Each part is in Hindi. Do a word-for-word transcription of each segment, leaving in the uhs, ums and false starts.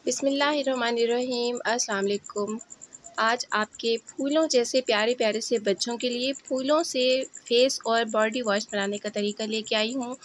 बिस्मिल्लाहिर्रहमानिर्रहीम। अस्सलाम वालेकुम। आज आपके फूलों जैसे प्यारे प्यारे से बच्चों के लिए फूलों से फेस और बॉडी वॉश बनाने का तरीका लेके आई हूँ।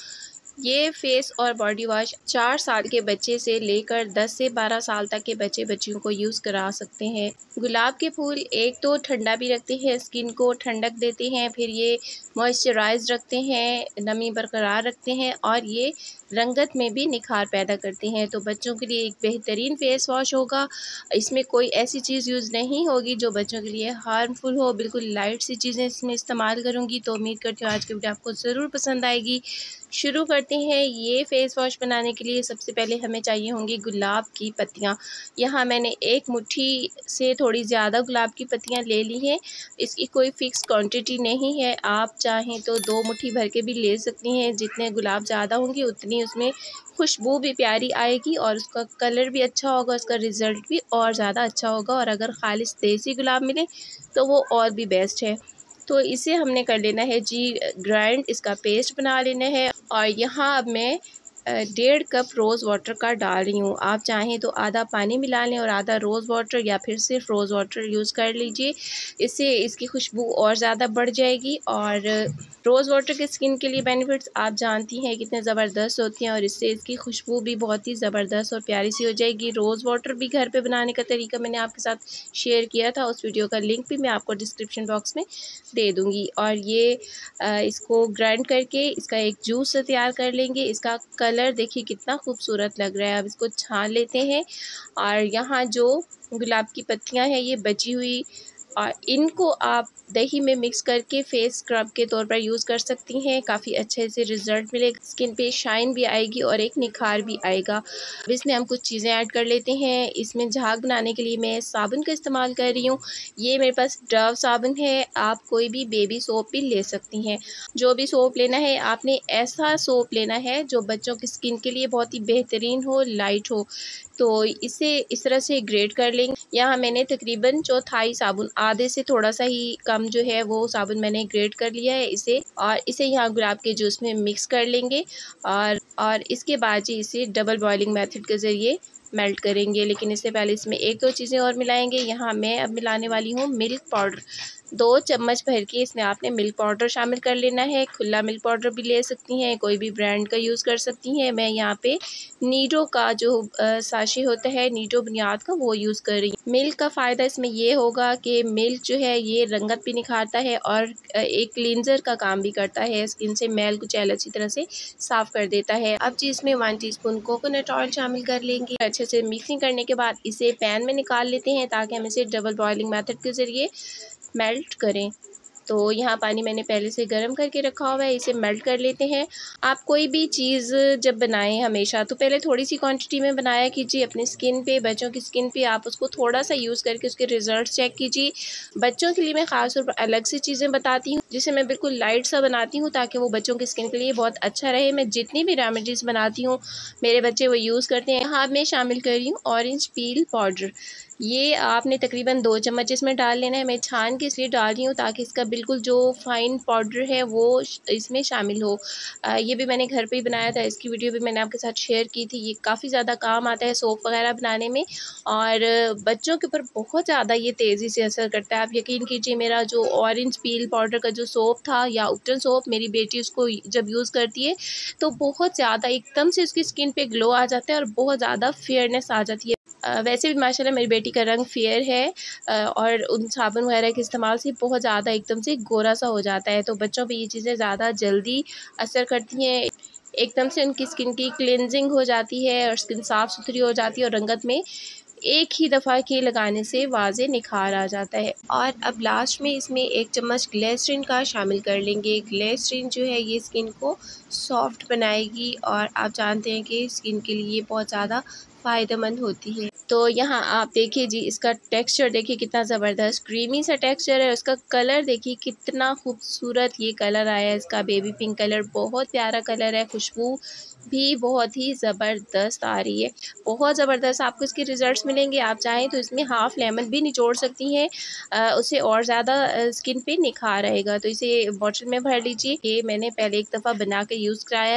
ये फेस और बॉडी वॉश चार साल के बच्चे से लेकर दस से बारह साल तक के बच्चे बच्चियों को यूज़ करा सकते हैं। गुलाब के फूल एक तो ठंडा भी रखते हैं, स्किन को ठंडक देते हैं, फिर ये मॉइस्चराइज रखते हैं, नमी बरकरार रखते हैं और ये रंगत में भी निखार पैदा करते हैं। तो बच्चों के लिए एक बेहतरीन फेस वॉश होगा। इसमें कोई ऐसी चीज़ यूज़ नहीं होगी जो बच्चों के लिए हार्मफुल हो। बिल्कुल लाइट सी चीज़ें इसमें इस्तेमाल करूँगी। तो उम्मीद करती हूँ आज की वीडियो आपको ज़रूर पसंद आएगी। शुरू करते हैं। ये फेस वॉश बनाने के लिए सबसे पहले हमें चाहिए होंगी गुलाब की पत्तियाँ। यहाँ मैंने एक मुट्ठी से थोड़ी ज़्यादा गुलाब की पत्तियाँ ले ली हैं। इसकी कोई फ़िक्स क्वांटिटी नहीं है, आप चाहें तो दो मुट्ठी भर के भी ले सकती हैं। जितने गुलाब ज़्यादा होंगे उतनी उसमें खुशबू भी प्यारी आएगी और उसका कलर भी अच्छा होगा, उसका रिज़ल्ट भी और ज़्यादा अच्छा होगा। और अगर खालिस देसी गुलाब मिले तो वो और भी बेस्ट है। तो इसे हमने कर लेना है जी ग्राइंड, इसका पेस्ट बना लेना है। और यहाँ अब मैं डेढ़ कप रोज़ वाटर का डाल रही हूँ। आप चाहें तो आधा पानी मिला लें और आधा रोज़ वाटर या फिर सिर्फ रोज़ वाटर यूज़ कर लीजिए। इससे इसकी खुशबू और ज़्यादा बढ़ जाएगी। और रोज़ वाटर के स्किन के लिए बेनिफिट्स आप जानती हैं कितने ज़बरदस्त होती हैं और इससे इसकी खुशबू भी बहुत ही ज़बरदस्त और प्यारी सी हो जाएगी। रोज़ वाटर भी घर पे बनाने का तरीका मैंने आपके साथ शेयर किया था, उस वीडियो का लिंक भी मैं आपको डिस्क्रिप्शन बॉक्स में दे दूँगी। और ये आ, इसको ग्राइंड करके इसका एक जूस तैयार कर लेंगे। इसका कलर देखिए कितना खूबसूरत लग रहा है। अब इसको छान लेते हैं। और यहाँ जो गुलाब की पत्तियाँ हैं ये बची हुई, और इनको आप दही में मिक्स करके फेस स्क्रब के तौर पर यूज़ कर सकती हैं। काफ़ी अच्छे से रिज़ल्ट मिलेगा, स्किन पे शाइन भी आएगी और एक निखार भी आएगा। अब इसमें हम कुछ चीज़ें ऐड कर लेते हैं। इसमें झाग बनाने के लिए मैं साबुन का इस्तेमाल कर रही हूँ। ये मेरे पास डव साबुन है, आप कोई भी बेबी सोप भी ले सकती हैं। जो भी सोप लेना है आपने ऐसा सोप लेना है जो बच्चों की स्किन के लिए बहुत ही बेहतरीन हो, लाइट हो। तो इसे इस तरह से ग्रेट कर लेंगे। यहाँ मैंने तकरीबन चौथाई साबुन, आधे से थोड़ा सा ही कम जो है वो साबुन मैंने ग्रेट कर लिया है इसे। और इसे यहाँ गुलाब के जूस में मिक्स कर लेंगे और और इसके बाद जी इसे डबल बॉइलिंग मेथड के ज़रिए मेल्ट करेंगे। लेकिन इससे पहले इसमें एक दो चीज़ें और मिलाएंगे। यहाँ मैं अब मिलाने वाली हूँ मिल्क पाउडर। दो चम्मच भर के इसमें आपने मिल्क पाउडर शामिल कर लेना है। खुला मिल्क पाउडर भी ले सकती हैं, कोई भी ब्रांड का यूज़ कर सकती हैं। मैं यहाँ पे नीडो का जो साशे होता है, नीडो बुनियाद का, वो यूज़ कर रही हूँ। मिल्क का फ़ायदा इसमें ये होगा कि मिल्क जो है ये रंगत भी निखारता है और एक क्लींजर का काम भी करता है, स्किन से मैल कुचैल अच्छी तरह से साफ़ कर देता है। अब जी इसमें वन टीस्पून कोकोनट ऑयल शामिल कर लेंगे। अच्छे से मिक्सिंग करने के बाद इसे पैन में निकाल लेते हैं ताकि हम इसे डबल बॉइलिंग मेथड के ज़रिए मेल्ट करें। तो यहाँ पानी मैंने पहले से गर्म करके रखा हुआ है, इसे मेल्ट कर लेते हैं। आप कोई भी चीज़ जब बनाएं हमेशा तो पहले थोड़ी सी क्वांटिटी में बनाया कीजिए। अपनी स्किन पे, बच्चों की स्किन पे आप उसको थोड़ा सा यूज़ करके उसके रिज़ल्ट चेक कीजिए। बच्चों के लिए मैं ख़ास तौर पर अलग से चीज़ें बताती हूँ जिसे मैं बिल्कुल लाइट सा बनाती हूँ ताकि वो बच्चों की स्किन के लिए बहुत अच्छा रहे। मैं जितनी भी रेमेडीज़ बनाती हूँ मेरे बच्चे वो यूज़ करते हैं। यहाँ मैं शामिल कर रही हूँ ऑरेंज पील पाउडर। ये आपने तकरीबन दो चम्मच इसमें डाल लेना है। मैं छान के इसलिए डाल रही हूँ ताकि इसका बिल्कुल जो फ़ाइन पाउडर है वो इसमें शामिल हो। आ, ये भी मैंने घर पे ही बनाया था, इसकी वीडियो भी मैंने आपके साथ शेयर की थी। ये काफ़ी ज़्यादा काम आता है सोप वगैरह बनाने में और बच्चों के ऊपर बहुत ज़्यादा ये तेज़ी से असर करता है। आप यकीन कीजिए, मेरा जो ऑरेंज पील पाउडर का जो सोप था या उपटन सोप, मेरी बेटी उसको जब यूज़ करती है तो बहुत ज़्यादा एकदम से उसकी स्किन पर ग्लो आ जाता है और बहुत ज़्यादा फेयरनेस आ जाती है। Uh, वैसे भी माशाल्लाह मेरी बेटी का रंग फेयर है uh, और उन साबुन वगैरह के इस्तेमाल से बहुत ज़्यादा एकदम से गोरा सा हो जाता है। तो बच्चों पे ये चीज़ें ज़्यादा जल्दी असर करती हैं, एकदम से उनकी स्किन की क्लिनजिंग हो जाती है और स्किन साफ़ सुथरी हो जाती है और रंगत में एक ही दफ़ा के लगाने से वाज़े निखार आ जाता है। और अब लास्ट में इसमें एक चम्मच ग्लिसरीन का शामिल कर लेंगे। ग्लिसरीन जो है ये स्किन को सॉफ्ट बनाएगी और आप जानते हैं कि स्किन के लिए बहुत ज़्यादा फ़ायदेमंद होती है। तो यहाँ आप देखिए जी, इसका टेक्सचर देखिए कितना ज़बरदस्त क्रीमी सा टेक्सचर है। उसका कलर देखिए कितना खूबसूरत ये कलर आया है, इसका बेबी पिंक कलर बहुत प्यारा कलर है। खुशबू भी बहुत ही ज़बरदस्त आ रही है, बहुत ज़बरदस्त आपको इसके रिज़ल्ट्स मिलेंगे। आप चाहें तो इसमें हाफ़ लेमन भी निचोड़ सकती हैं, उससे और ज़्यादा स्किन पे निखार आएगा। तो इसे बॉटल में भर लीजिए। ये मैंने पहले एक दफ़ा बना के यूज़ कराया है,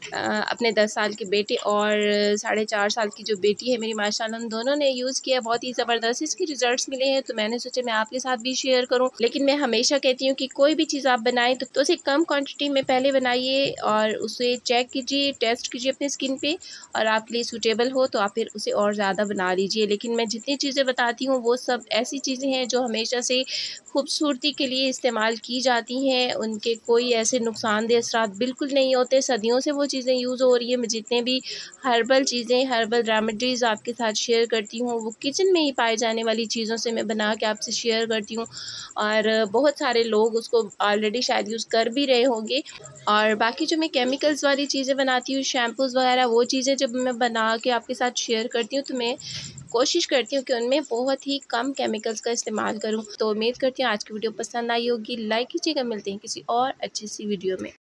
अपने दस साल के बेटे और साढ़े चार साल की जो बेटी है मेरी माशाल्लाह, उन दोनों ने यूज़ किया, बहुत ही ज़बरदस्त इसके रिज़ल्ट्स मिले हैं। तो मैंने सोचा मैं आपके साथ भी शेयर करूं। लेकिन मैं हमेशा कहती हूँ कि कोई भी चीज़ आप बनाएं तो, तो उसे कम क्वांटिटी में पहले बनाइए और उसे चेक कीजिए, टेस्ट कीजिए अपनी स्किन पे, और आपके लिए सूटेबल हो तो आप फिर उसे और ज़्यादा बना लीजिए। लेकिन मैं जितनी चीज़ें बताती हूँ वो सब ऐसी चीज़ें हैं जो हमेशा से खूबसूरती के लिए इस्तेमाल की जाती हैं, उनके कोई ऐसे नुकसानदेह असरात बिल्कुल नहीं होते। सदियों से वो चीज़ें यूज़ हो रही है। मैं जितने भी हर्बल चीज़ें, हर्बल रेमेडीज़ आपके साथ शेयर करती हूँ वो किचन में ही पाए जाने वाली चीज़ों से मैं बना के आपसे शेयर करती हूँ, और बहुत सारे लोग उसको ऑलरेडी शायद यूज़ कर भी रहे होंगे। और बाकी जो मैं केमिकल्स वाली चीज़ें बनाती हूँ, शैम्पूज़ वगैरह, वो चीज़ें जब मैं बना के आपके साथ शेयर करती हूँ तो मैं कोशिश करती हूँ कि उनमें बहुत ही कम केमिकल्स का इस्तेमाल करूँ। तो उम्मीद करती हूँ आज की वीडियो पसंद आई होगी। लाइक कीजिएगा। मिलते हैं किसी और अच्छी सी वीडियो में।